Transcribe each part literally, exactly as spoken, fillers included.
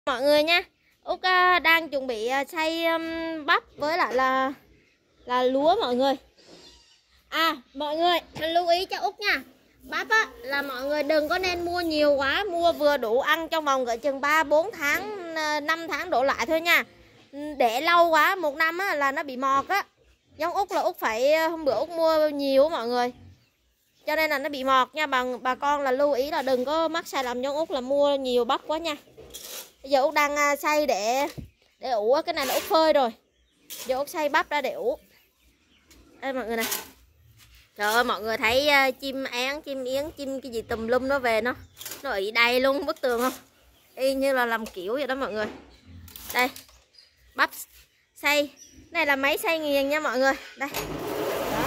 Mọi người nha, Út uh, đang chuẩn bị uh, xay um, bắp với lại là là lúa mọi người. À mọi người lưu ý cho Út nha. Bắp á là mọi người đừng có nên mua nhiều quá, mua vừa đủ ăn trong vòng cỡ chừng ba bốn tháng, năm tháng đổ lại thôi nha. Để lâu quá một năm á là nó bị mọt á. Giống Út là Út phải hôm bữa Út mua nhiều mọi người. Cho nên là nó bị mọt nha, bà bà con là lưu ý là đừng có mắc sai lầm giống Út là mua nhiều bắp quá nha. Bây giờ Út đang xay để để ủ, cái này là Út phơi rồi. Giờ Út xay bắp ra để ủ. Đây mọi người nè. Trời ơi mọi người thấy chim én, chim yến, chim cái gì tùm lum nó về nó nó ị đầy luôn bức tường không? Y như là làm kiểu vậy đó mọi người. Đây. Bắp xay. Này là máy xay nghiền nha mọi người. Đây. Đó.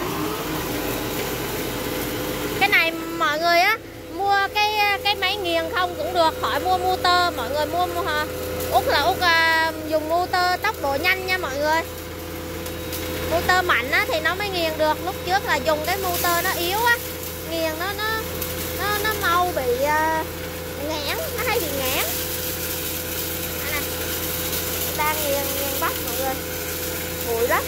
Cái này mọi người á mua cái cái máy nghiền không cũng được, khỏi mua motor. Mọi người mua, mua Út là Út uh, dùng motor tốc độ nhanh nha mọi người. Motor mạnh á thì nó mới nghiền được. Lúc trước là dùng cái motor nó yếu á, nghiền nó nó nó nó mau bị uh, nghẽn, nó hay bị nghẽn. Đây nè, đang nghiền nghiền bắp mọi người, bụi rất.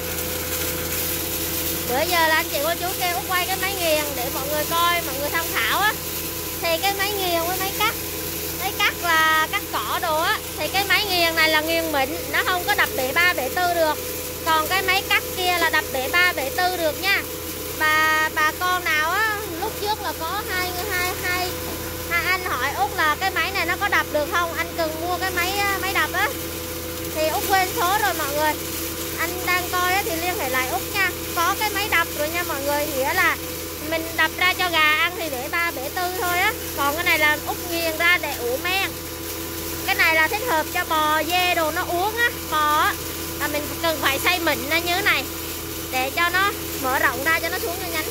Bữa giờ là anh chị cô chú kêu Út quay cái máy nghiền để mọi người coi, mọi người tham khảo á. Thì cái máy nghiền với máy cắt, máy cắt là cắt cỏ đồ á, thì cái máy nghiền này là nghiền mịn, nó không có đập bể ba bể tư được. Còn cái máy cắt kia là đập bể ba bể tư được nha. Bà bà con nào á lúc trước là có hai hai hai hai anh hỏi Út là cái máy này nó có đập được không, anh cần mua cái máy máy đập á, thì Út quên số rồi mọi người. Anh đang coi á, thì liên hệ lại Út nha. Có cái máy đập rồi nha mọi người, nghĩa là mình đập ra cho gà ăn thì để ba bể tư thôi á. Còn cái này là Út nghiền ra để ủ men. Cái này là thích hợp cho bò, dê đồ nó uống á. Bò á là mình cần phải xay mịn ra như thế này để cho nó mở rộng ra cho nó xuống cho nhánh.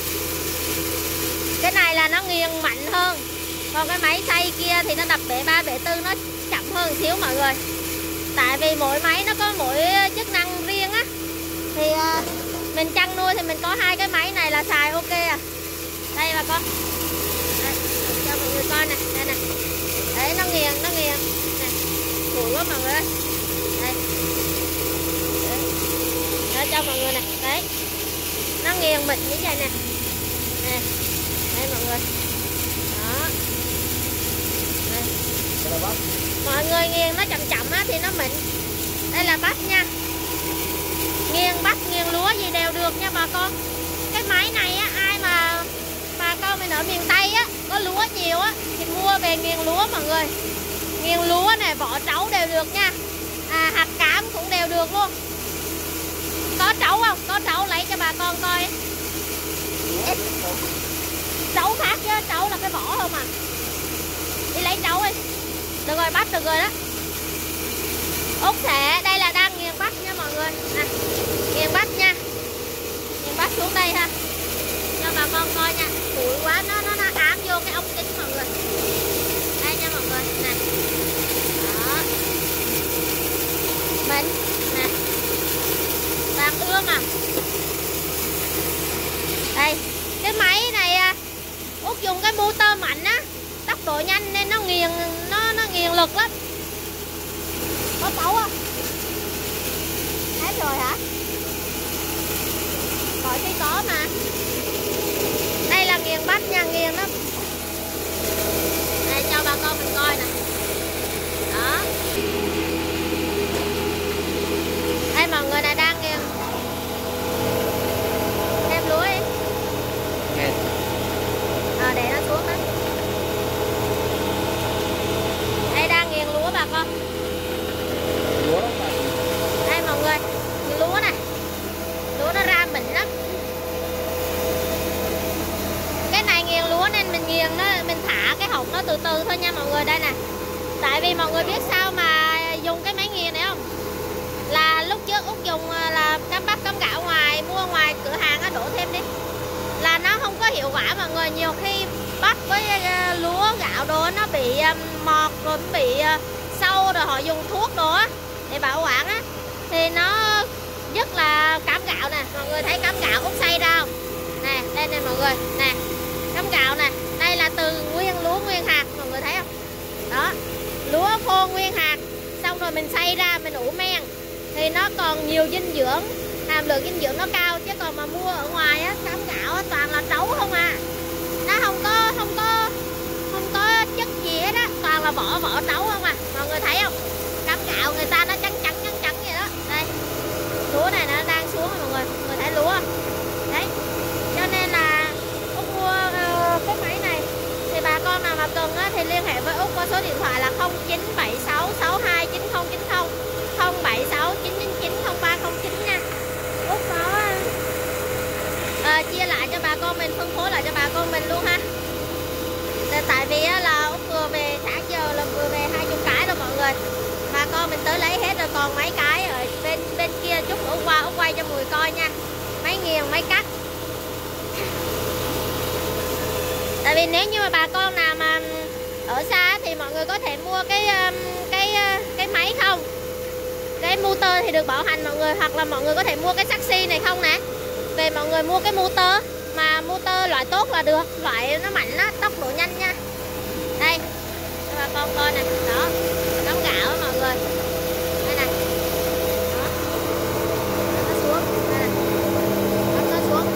Cái này là nó nghiền mạnh hơn. Còn cái máy xay kia thì nó đập bể ba bể tư, nó chậm hơn một xíu mọi người. Tại vì mỗi máy nó có mỗi chức năng riêng á. Thì uh, mình chăn nuôi thì mình có hai cái máy này là xài ok à. Đây bà con. Đây, cho mọi người coi nè, đây nè. Đấy nó nghiền, nó nghiền. Nè. Bụi quá mọi người ơi. Đây. Đấy. Đó, cho mọi người nè, đấy. Nó nghiền mịn như vậy nè. Nè. Đây mọi người. Đó. Đây. Mọi người nghiền nó chậm chậm á thì nó mịn. Đây là bắp nha. Nghiền bắp, nghiền lúa gì đều được nha bà con. Cái máy này á, ai mà bà con mình ở miền Tây á, có lúa nhiều á thì mua về nghiền lúa mọi người. Nghiền lúa này, vỏ trấu đều được nha. À, hạt cám cũng đều được luôn. Có trấu không? Có trấu lấy cho bà con coi. Trấu khác chứ, trấu là cái vỏ không à. Đi lấy trấu đi. Được rồi, bắp được rồi đó. Út sẽ, đây là đang nghiền bắp nha mọi người. Nè, nghiền bắp nha. Nghiền bắp xuống đây ha. Cho bà con coi nha. Bụi quá, nó nó nó ám vô cái ống kính mọi người. Đây nha mọi người, nè. Đó. Mình, nè. Vàng ươm à. Đây, cái máy này Út dùng cái motor mạnh á, tốc độ nhanh nên nó nghiền, nó nó nghiền lực lắm. Có tấu không? Hết rồi hả? Gọi thì có mà. Đây là nghiền bắp nha, nghiền đó. Đây cho bà con mình coi nè. Đó. Đây mọi người này đang nghiền. Thêm lúa đi. À, để nó xuống đó. Đây đang nghiền lúa bà con. Đây mọi người, lúa này, lúa nó ra mịn lắm. Cái này nghiền lúa nên mình nghiền nó, mình thả cái hột nó từ từ thôi nha mọi người. Đây nè. Tại vì mọi người biết sao mà dùng cái máy nghiền này không? Là lúc trước Út dùng là cám bắp cám gạo ngoài, mua ngoài cửa hàng á, đổ thêm đi. Là nó không có hiệu quả mọi người. Nhiều khi bắp với lúa gạo đồ nó bị mọt rồi bị sâu, rồi họ dùng thuốc đồ á để bảo quản á, thì nó rất là cám gạo nè. Mọi người thấy cám gạo Út xay ra không? Nè, đây nè mọi người, nè. Cám gạo nè, đây là từ nguyên lúa nguyên hạt, mọi người thấy không? Đó. lúa khô nguyên hạt, xong rồi mình xay ra mình ủ men thì nó còn nhiều dinh dưỡng, hàm lượng dinh dưỡng nó cao. Chứ còn mà mua ở ngoài á, cám gạo á, toàn là trấu không à, nó không có không có không có chất gì hết á, toàn là vỏ vỏ trấu không à. Mọi người thấy không, cám gạo người ta nó trắng trắng trắng trắng vậy đó. Đây, lúa này nó đang xuống rồi mọi người, mọi người thấy lúa không? Đấy, cho nên là Út mua uh, cái máy này thì bà con nào mà cần á, thì liên hệ với Út qua số điện thoại là không chín bảy sáu sáu hai chín không chín không, không bảy sáu chín chín chín không ba không chín nha. Út có uh, chia lại cho bà con mình, phân phối lại cho bà con mình luôn ha. Tại vì là Út vừa về sáng giờ là vừa về hai chục cái rồi mọi người, bà con mình tới lấy hết rồi, còn mấy cái ở bên bên kia chút nữa qua Út quay cho mọi người coi nha. Máy nghiền, máy cắt. Tại vì nếu như mà bà con nào mà ở xa thì mọi người có thể mua cái cái cái máy không, cái motor thì được bảo hành mọi người, hoặc là mọi người có thể mua cái taxi này không nè. Về mọi người mua cái motor mà motor loại tốt là được, loại nó mạnh á, tốc độ nhanh nha. Đây cho bà con coi nè, đó cám gạo đó mọi người, đây này, đó nó xuống, đây này, nó xuống.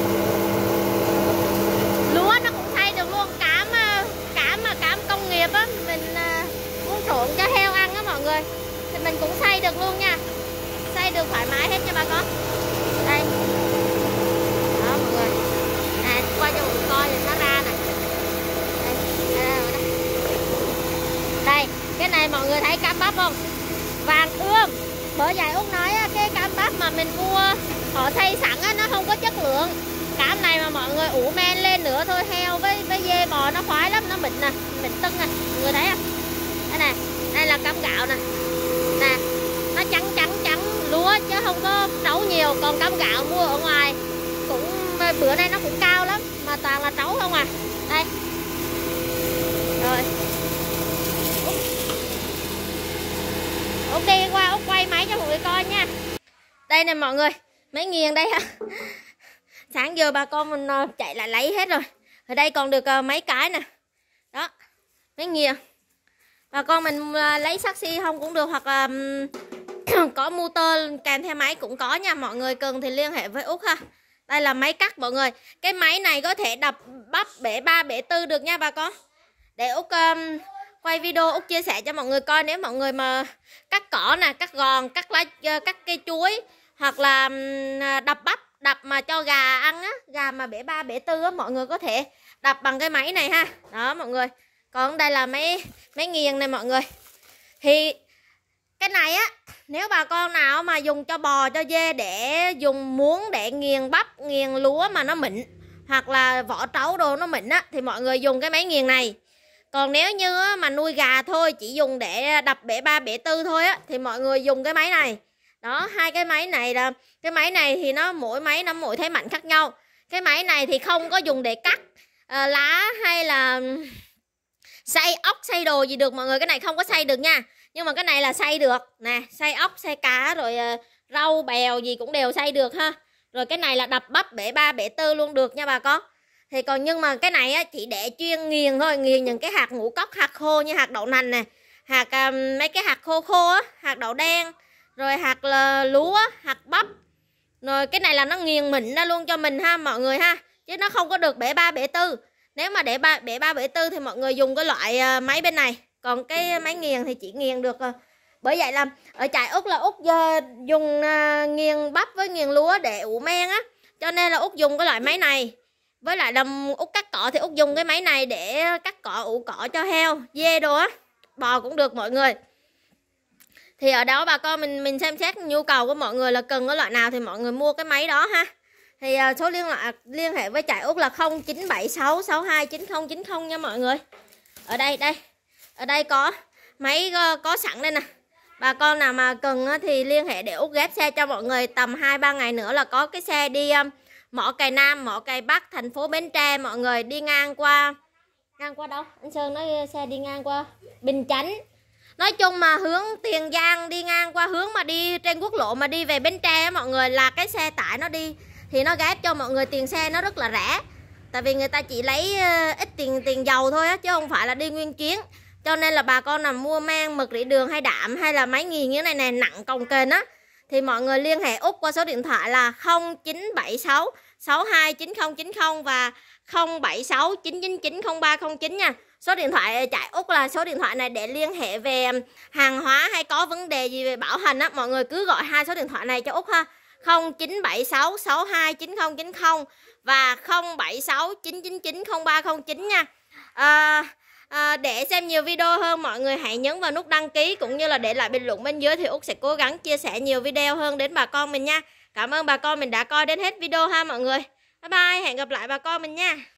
Lúa nó cũng xay được luôn, cám cám mà cám công nghiệp á, mình muốn trộn cho heo ăn á mọi người, thì mình cũng xay được luôn nha, xay được thoải mái hết cho bà con. Đây đó mọi người, nè qua cho mọi người coi thì nó ra nè. Đây, đây, đây. Đây, cái này mọi người thấy cám bắp không? Vàng ươm. Bởi vậy Út nói cái cám bắp mà mình mua họ xay sẵn á, nó không có chất lượng. Cám này mà mọi người ủ men lên nữa thôi, heo với với dê bò nó khoái lắm, nó mịn nè, mịn tưng nè, mọi người thấy không? Đây nè, đây là cám gạo nè. Nè, nó trắng trắng trắng lúa chứ không có trấu nhiều. Còn cám gạo mua ở ngoài cũng bữa nay nó cũng cao lắm mà toàn là trấu không à. Đây. Rồi. Ok, qua Út quay máy cho mọi người coi nha. Đây nè mọi người, máy nghiền đây ha. Sáng giờ bà con mình chạy lại lấy hết rồi. Ở đây còn được mấy cái nè. Đó, máy nghiền. Bà con mình lấy taxi không cũng được, hoặc là có motor kèm theo máy cũng có nha. Mọi người cần thì liên hệ với Út ha. Đây là máy cắt mọi người. Cái máy này có thể đập bắp bể ba bể tư được nha bà con. Để Út um, quay video Út chia sẻ cho mọi người coi. Nếu mọi người mà cắt cỏ nè, cắt gòn, cắt lá, cắt cây chuối, hoặc là đập bắp, đập mà cho gà ăn á, gà mà bể ba bể tư á, mọi người có thể đập bằng cái máy này ha. Đó mọi người. Còn đây là máy máy nghiền này mọi người. Thì cái này á, nếu bà con nào mà dùng cho bò, cho dê, để dùng muốn để nghiền bắp, nghiền lúa mà nó mịn, hoặc là vỏ trấu đồ nó mịn á, thì mọi người dùng cái máy nghiền này. Còn nếu như mà nuôi gà thôi, chỉ dùng để đập bể ba bể tư thôi á, thì mọi người dùng cái máy này. Đó, hai cái máy này là cái máy này thì nó mỗi máy nó mỗi thế mạnh khác nhau. Cái máy này thì không có dùng để cắt uh, lá hay là xay ốc, xay đồ gì được mọi người. Cái này không có xay được nha. Nhưng mà cái này là xay được. Nè, xay ốc, xay cá, rồi uh, rau, bèo gì cũng đều xay được ha. Rồi cái này là đập bắp bể ba bể tư luôn được nha bà con. Thì còn nhưng mà cái này á, chỉ để chuyên nghiền thôi. Nghiền những cái hạt ngũ cốc, hạt khô như hạt đậu nành nè, hạt um, mấy cái hạt khô khô á, hạt đậu đen, rồi hạt là lúa, hạt bắp. Rồi cái này là nó nghiền mịn ra luôn cho mình ha mọi người ha. Chứ nó không có được bể ba bể tư. Nếu mà để ba bể ba bể tư thì mọi người dùng cái loại uh, máy bên này. Còn cái máy nghiền thì chỉ nghiền được uh, bởi vậy là ở trại Út là Út uh, dùng uh, nghiền bắp với nghiền lúa để ủ men á. Cho nên là Út dùng cái loại máy này. Với lại là Út cắt cỏ thì Út dùng cái máy này để cắt cỏ, ủ cỏ cho heo, dê đồ á, bò cũng được mọi người. Thì ở đó bà con mình mình xem xét nhu cầu của mọi người là cần cái loại nào thì mọi người mua cái máy đó ha. Thì uh, số liên lạc liên hệ với trại Út là không chín bảy sáu sáu hai chín không chín không nha mọi người. Ở đây đây. Ở đây có máy uh, có sẵn đây nè. Bà con nào mà cần uh, thì liên hệ để Út ghép xe cho mọi người. Tầm hai ba ngày nữa là có cái xe đi um, Mỏ Cày Nam, Mỏ Cày Bắc, thành phố Bến Tre mọi người, đi ngang qua ngang qua đâu? Anh Sơn nói xe đi ngang qua Bình Chánh. Nói chung mà hướng Tiền Giang đi ngang qua hướng mà đi trên quốc lộ mà đi về Bến Tre á mọi người, là cái xe tải nó đi thì nó ghép cho mọi người tiền xe nó rất là rẻ. Tại vì người ta chỉ lấy ít tiền tiền dầu thôi á, chứ không phải là đi nguyên chuyến. Cho nên là bà con nào mua mang mực rỉ đường hay đạm hay là máy nghiền như thế này này nặng cồng kềnh á, thì mọi người liên hệ Út qua số điện thoại là không chín bảy sáu sáu hai chín không chín không và không bảy sáu chín chín chín không ba không chín nha. Số điện thoại chạy Út là số điện thoại này để liên hệ về hàng hóa hay có vấn đề gì về bảo hành á, mọi người cứ gọi hai số điện thoại này cho Út ha. không chín bảy sáu sáu hai chín không chín không và không bảy sáu chín chín chín không ba không chín nha. À, à, để xem nhiều video hơn mọi người hãy nhấn vào nút đăng ký cũng như là để lại bình luận bên dưới thì Út sẽ cố gắng chia sẻ nhiều video hơn đến bà con mình nha. Cảm ơn bà con mình đã coi đến hết video ha mọi người. Bye bye, hẹn gặp lại bà con mình nha.